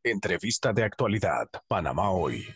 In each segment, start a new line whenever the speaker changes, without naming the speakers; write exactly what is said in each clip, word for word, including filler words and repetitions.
Entrevista de actualidad, Panamá Hoy.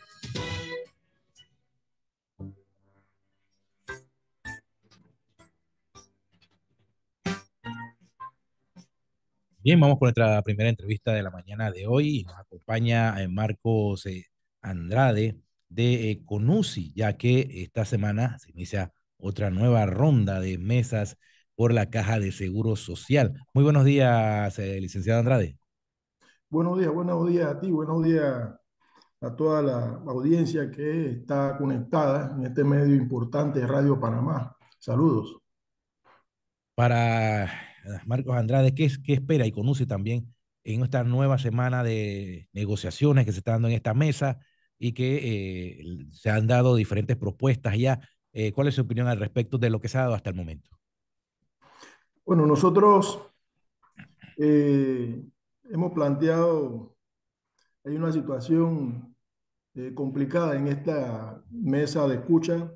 Bien, vamos con nuestra primera entrevista de la mañana de hoy y nos acompaña eh, Marcos eh, Andrade de eh, Conusi, ya que esta semana se inicia otra nueva ronda de mesas por la Caja de Seguro Social. Muy buenos días, eh, licenciado Andrade.
Buenos días, buenos días a ti, buenos días a toda la audiencia que está conectada en este medio importante, Radio Panamá. Saludos.
Para eh, Marcos Andrade, ¿qué, es- qué espera y Conusi también en esta nueva semana de negociaciones que se está dando en esta mesa y que eh, se han dado diferentes propuestas ya? Eh, ¿cuál es su opinión al respecto de lo que se ha dado hasta el momento?
Bueno, nosotros eh, hemos planteado, hay una situación eh, complicada en esta mesa de escucha,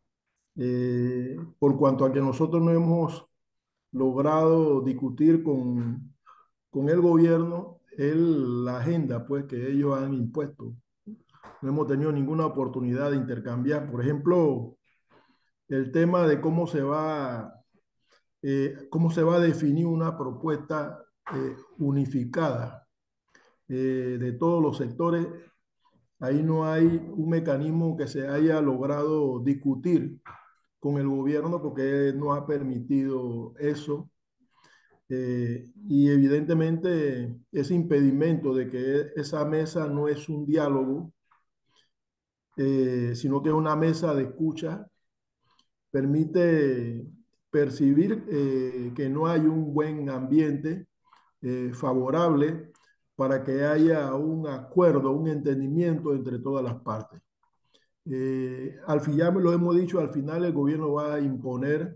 eh, por cuanto a que nosotros no hemos logrado discutir con, con el gobierno el, la agenda pues, que ellos han impuesto. No hemos tenido ninguna oportunidad de intercambiar. Por ejemplo, el tema de cómo se va, eh, cómo se va a definir una propuesta eh, unificada eh, de todos los sectores. Ahí no hay un mecanismo que se haya logrado discutir con el gobierno porque no ha permitido eso. Eh, y evidentemente ese impedimento de que esa mesa no es un diálogo, eh, sino que es una mesa de escucha, permite percibir eh, que no hay un buen ambiente eh, favorable para que haya un acuerdo, un entendimiento entre todas las partes. Eh, al fin, ya lo hemos dicho, al final el gobierno va a imponer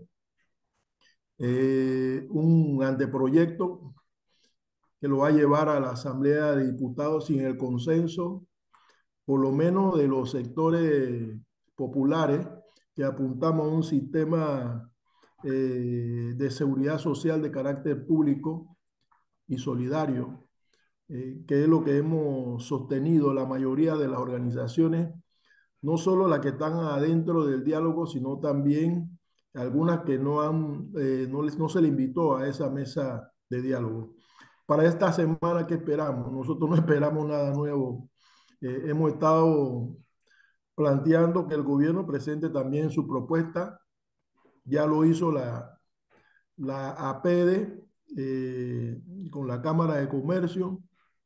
eh, un anteproyecto que lo va a llevar a la Asamblea de Diputados sin el consenso, por lo menos de los sectores populares, que apuntamos a un sistema eh, de seguridad social de carácter público y solidario, eh, que es lo que hemos sostenido la mayoría de las organizaciones, no solo las que están adentro del diálogo, sino también algunas que no, han, eh, no, les, no se le invitó a esa mesa de diálogo. Para esta semana, ¿qué esperamos? Nosotros no esperamos nada nuevo. Eh, hemos estado planteando que el gobierno presente también su propuesta. Ya lo hizo la, la A P E D eh, con la Cámara de Comercio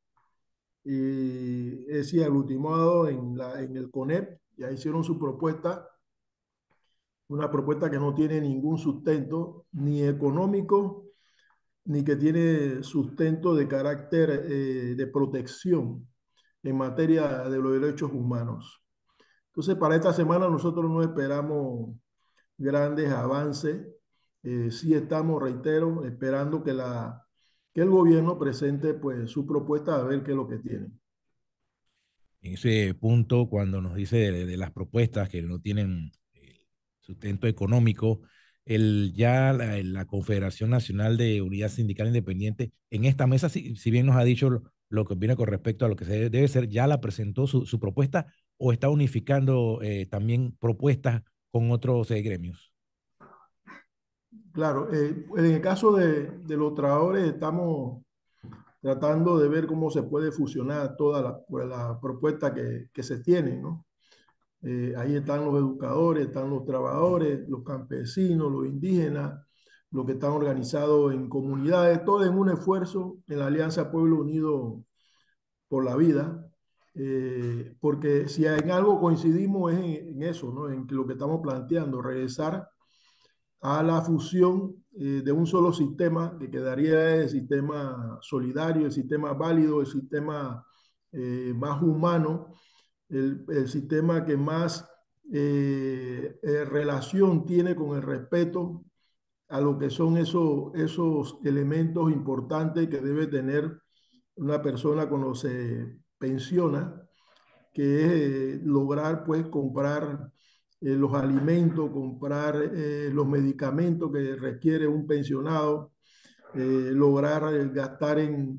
y es aglutinado en, la, en el CONEP. Ya hicieron su propuesta, una propuesta que no tiene ningún sustento, ni económico, ni que tiene sustento de carácter eh, de protección en materia de los derechos humanos. Entonces, para esta semana nosotros no esperamos grandes avances. Eh, sí estamos, reitero, esperando que, la, que el gobierno presente pues, su propuesta a ver qué es lo que tiene.
En ese punto, cuando nos dice de, de las propuestas que no tienen eh, sustento económico, el, ya la, la Confederación Nacional de Unidad Sindical Independiente, en esta mesa, si, si bien nos ha dicho lo, lo que opina con respecto a lo que se debe, debe ser, ya la presentó su, su propuesta o está unificando eh, también propuestas con otros eh, gremios.
Claro, eh, en el caso de, de los trabajadores estamos tratando de ver cómo se puede fusionar toda la, pues, la propuesta que, que se tiene, ¿no? Eh, ahí están los educadores, están los trabajadores, los campesinos, los indígenas, los que están organizados en comunidades, todo en un esfuerzo en la Alianza Pueblo Unido por la Vida, eh, porque si en algo coincidimos es en, en eso, ¿no? En lo que estamos planteando, regresar a la fusión eh, de un solo sistema, que quedaría el sistema solidario, el sistema válido, el sistema eh, más humano, el, el, sistema que más eh, eh, relación tiene con el respeto a lo que son esos, esos elementos importantes que debe tener una persona cuando se pensiona, que es eh, lograr pues comprar eh, los alimentos, comprar eh, los medicamentos que requiere un pensionado, eh, lograr eh, gastar en,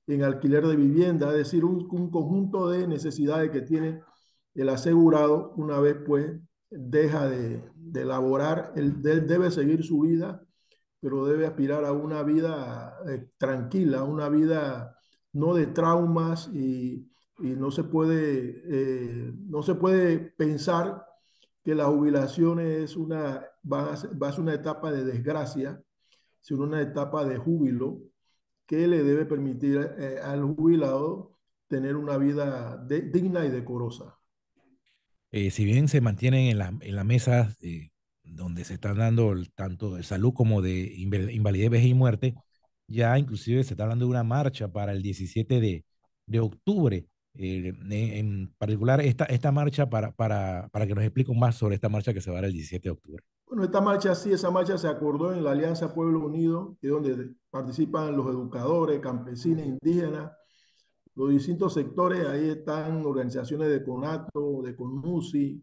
en alquiler de vivienda, es decir, un, un conjunto de necesidades que tiene el asegurado una vez pues deja de, de laborar, él, él debe seguir su vida, pero debe aspirar a una vida eh, tranquila, una vida no de traumas y, y no se puede, eh, no se puede pensar que la jubilación es una, va a, ser, va a ser una etapa de desgracia, sino una etapa de júbilo que le debe permitir eh, al jubilado tener una vida de, digna y decorosa.
Eh, si bien se mantienen en la, en la mesa eh, donde se están dando el, tanto de salud como de invalidez, vejez y muerte, ya inclusive se está hablando de una marcha para el diecisiete de, de octubre. Eh, en, en particular, esta, esta marcha, para, para, para que nos expliquen más sobre esta marcha que se va a dar el diecisiete de octubre.
Bueno, esta marcha sí, esa marcha se acordó en la Alianza Pueblo Unido, que es donde participan los educadores, campesinos, indígenas, los distintos sectores. Ahí están organizaciones de CONATO, de CONUSI,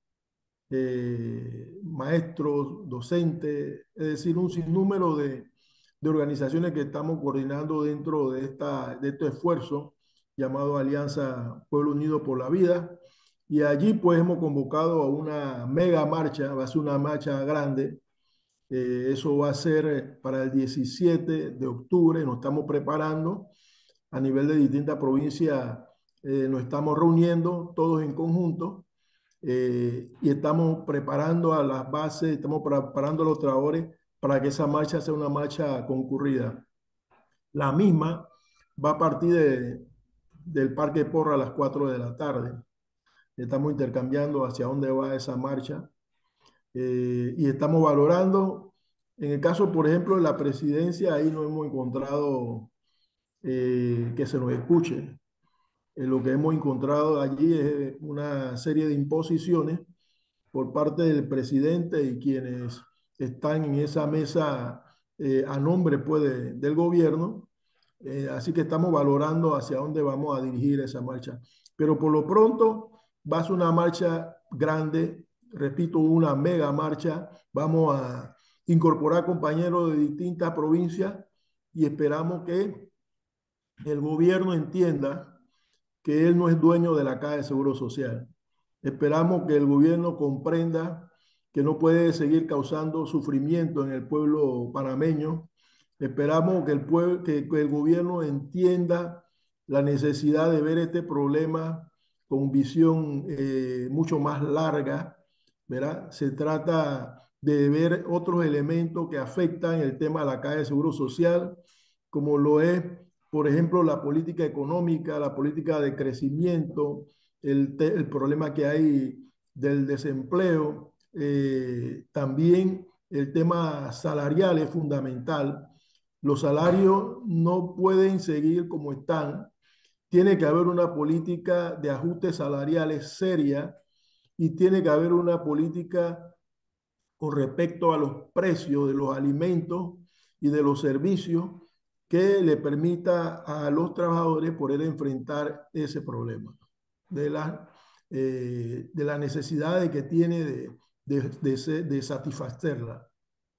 eh, maestros, docentes, es decir, un sinnúmero de, de organizaciones que estamos coordinando dentro de, esta, de este esfuerzo llamado Alianza Pueblo Unido por la Vida. Y allí pues hemos convocado a una mega marcha, va a ser una marcha grande. Eh, eso va a ser para el diecisiete de octubre, nos estamos preparando a nivel de distintas provincias, eh, nos estamos reuniendo todos en conjunto eh, y estamos preparando a las bases, estamos preparando a los trabajadores para que esa marcha sea una marcha concurrida. La misma va a partir de, del Parque Porra a las cuatro de la tarde. Estamos intercambiando hacia dónde va esa marcha eh, y estamos valorando, en el caso, por ejemplo, de la presidencia, ahí no hemos encontrado eh, que se nos escuche. Eh, lo que hemos encontrado allí es una serie de imposiciones por parte del presidente y quienes están en esa mesa eh, a nombre pues, de, del gobierno. Eh, así que estamos valorando hacia dónde vamos a dirigir esa marcha. Pero por lo pronto va a ser una marcha grande, repito, una mega marcha. Vamos a incorporar compañeros de distintas provincias y esperamos que el gobierno entienda que él no es dueño de la Caja de Seguro Social. Esperamos que el gobierno comprenda que no puede seguir causando sufrimiento en el pueblo panameño. Esperamos que el, pueblo, que, que el gobierno entienda la necesidad de ver este problema con visión eh, mucho más larga, ¿verdad? Se trata de ver otros elementos que afectan el tema de la Caja de Seguro Social, como lo es, por ejemplo, la política económica, la política de crecimiento, el, te, el problema que hay del desempleo, eh, también el tema salarial es fundamental. Los salarios no pueden seguir como están. Tiene que haber una política de ajustes salariales seria y tiene que haber una política con respecto a los precios de los alimentos y de los servicios que le permita a los trabajadores poder enfrentar ese problema de la, eh, de la necesidad que tiene de, de, de, de satisfacerla.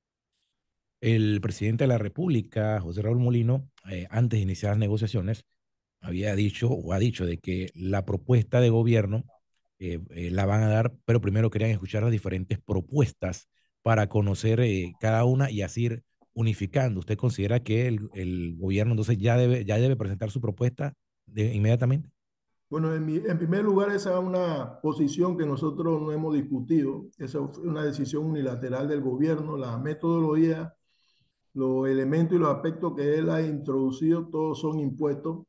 El presidente de la República, José Raúl Mulino, eh, antes de iniciar las negociaciones, había dicho o ha dicho de que la propuesta de gobierno eh, eh, la van a dar, pero primero querían escuchar las diferentes propuestas para conocer eh, cada una y así ir unificando. ¿Usted considera que el, el gobierno entonces ya debe, ya debe presentar su propuesta de, inmediatamente?
Bueno, en, mi, en primer lugar, esa es una posición que nosotros no hemos discutido. Esa es una decisión unilateral del gobierno. La metodología, los elementos y los aspectos que él ha introducido, todos son impuestos.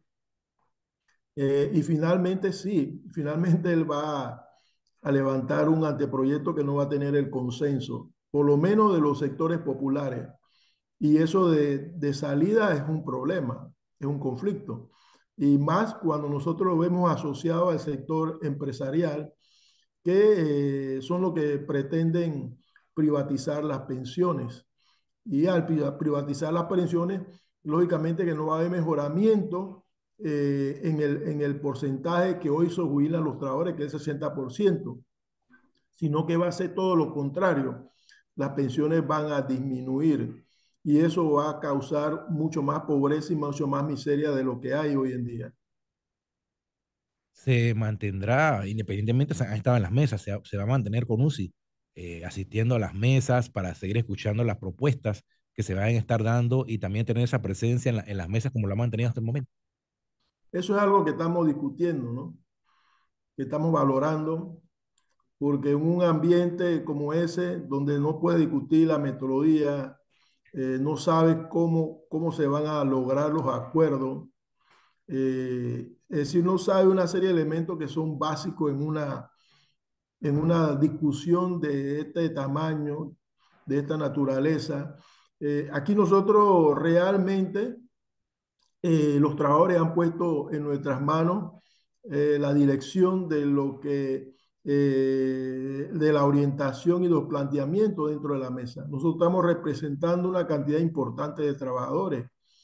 Eh, y finalmente, sí, finalmente él va a, a levantar un anteproyecto que no va a tener el consenso, por lo menos de los sectores populares. Y eso de, de salida es un problema, es un conflicto. Y más cuando nosotros lo vemos asociado al sector empresarial, que eh, son los que pretenden privatizar las pensiones. Y al privatizar las pensiones, lógicamente que no va a haber mejoramiento eh, en, el, en el porcentaje que hoy se jubilan los trabajadores, que es el sesenta por ciento, sino que va a ser todo lo contrario. Las pensiones van a disminuir. y eso va a causar mucho más pobreza y mucho más miseria de lo que hay hoy en día.
Se mantendrá, independientemente, se han estado en las mesas, se, se va a mantener con U C I, eh, asistiendo a las mesas para seguir escuchando las propuestas que se van a estar dando y también tener esa presencia en, la, en las mesas como lo ha mantenido hasta el momento.
Eso es algo que estamos discutiendo, ¿no? Que estamos valorando, porque en un ambiente como ese, donde no puedes discutir la metodología, eh, no sabes cómo, cómo se van a lograr los acuerdos, eh, es decir, no sabe una serie de elementos que son básicos en una, en una discusión de este tamaño, de esta naturaleza. Eh, aquí nosotros realmente, eh, los trabajadores han puesto en nuestras manos eh, la dirección de lo que, eh, de la orientación y los planteamientos dentro de la mesa. Nosotros estamos representando una cantidad importante de trabajadores.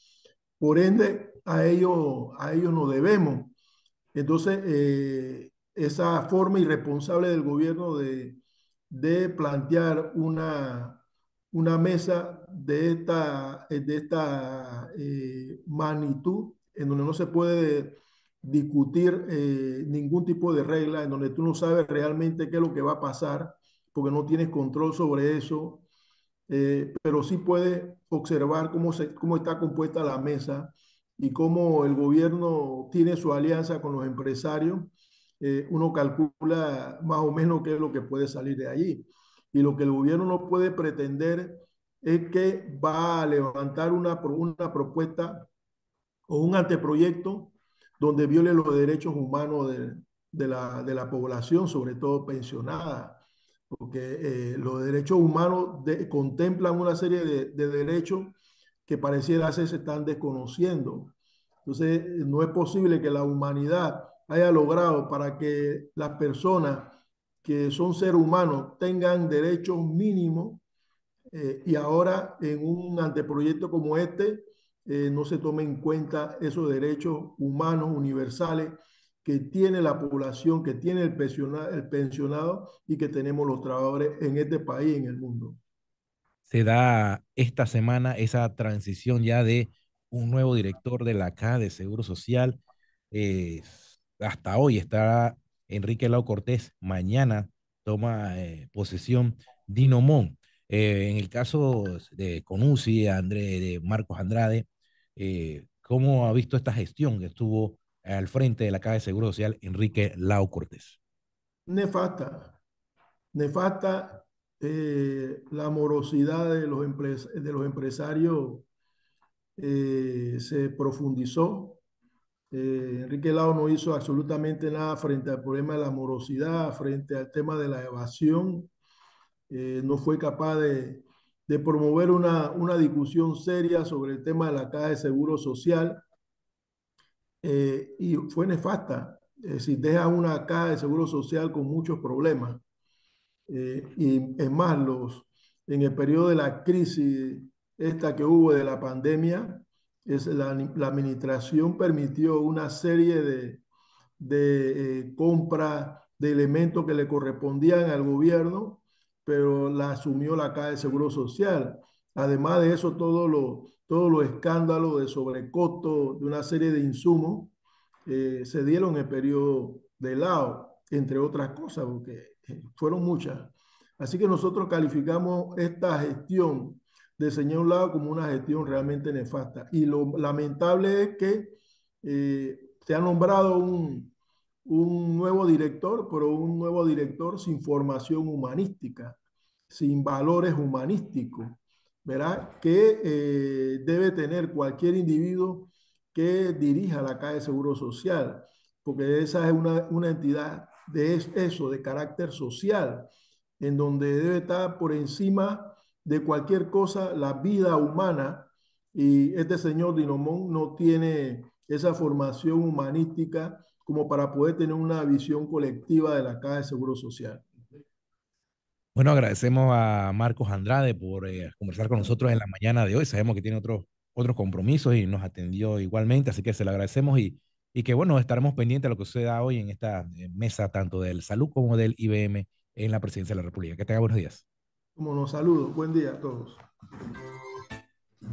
Por ende, a ellos, a ellos nos debemos. Entonces, eh, esa forma irresponsable del gobierno de, de plantear una, una mesa de esta, de esta eh, magnitud, en donde no se puede discutir eh, ningún tipo de regla, en donde tú no sabes realmente qué es lo que va a pasar, porque no tienes control sobre eso, eh, pero sí puede observar cómo, se, cómo está compuesta la mesa y cómo el gobierno tiene su alianza con los empresarios. Eh, uno calcula más o menos qué es lo que puede salir de allí. Y lo que el gobierno no puede pretender es que va a levantar una, una propuesta o un anteproyecto donde viole los derechos humanos de, de, la, de la población, sobre todo pensionada, porque eh, los derechos humanos de, contemplan una serie de, de derechos que pareciera ser se están desconociendo. Entonces, no es posible que la humanidad haya logrado para que las personas que son seres humanos tengan derechos mínimos, eh, y ahora en un anteproyecto como este eh, no se tomen en cuenta esos derechos humanos universales que tiene la población, que tiene el pensionado, el pensionado y que tenemos los trabajadores en este país y en el mundo.
Se da esta semana esa transición ya de un nuevo director de la Caja de Seguro Social. Eh, hasta hoy está Enrique Lau Cortés, mañana toma eh, posesión Dino Mon. Eh, en el caso de Conusi, André, de Marcos Andrade, eh, ¿cómo ha visto esta gestión que estuvo al frente de la Caja de Seguro Social Enrique Lau Cortés?
Nefasta, nefasta eh, la morosidad de los, empres de los empresarios eh, se profundizó. Eh, Enrique Lao no hizo absolutamente nada frente al problema de la morosidad, frente al tema de la evasión. Eh, no fue capaz de, de promover una, una, discusión seria sobre el tema de la caja de seguro social, eh, y fue nefasta. Es decir, deja una caja de seguro social con muchos problemas. Eh, y es más, los, en el periodo de la crisis esta que hubo de la pandemia, es la, la administración permitió una serie de, de eh, compra de elementos que le correspondían al gobierno, pero la asumió la Caja de Seguro Social. Además de eso, todos los todo lo escándalos de sobrecosto de una serie de insumos eh, se dieron en el periodo de Lao, entre otras cosas, porque eh, fueron muchas. Así que nosotros calificamos esta gestión del señor Lao como una gestión realmente nefasta. Y lo lamentable es que eh, se ha nombrado un, un nuevo director, pero un nuevo director sin formación humanística, sin valores humanísticos, ¿verdad? Que eh, debe tener cualquier individuo que dirija la Caja de Seguro Social, porque esa es una, una entidad de eso, de carácter social, en donde debe estar por encima de cualquier cosa la vida humana, y este señor Dinomón no tiene esa formación humanística como para poder tener una visión colectiva de la Caja de Seguro Social.
Bueno, agradecemos a Marcos Andrade por eh, conversar con nosotros en la mañana de hoy. Sabemos que tiene otros otros compromisos y nos atendió igualmente, así que se lo agradecemos y, y que bueno, estaremos pendientes de lo que suceda hoy en esta eh, mesa tanto del Salud como del I B M en la Presidencia de la República. Que tenga buenos días.
Como nos saludo, buen día a todos.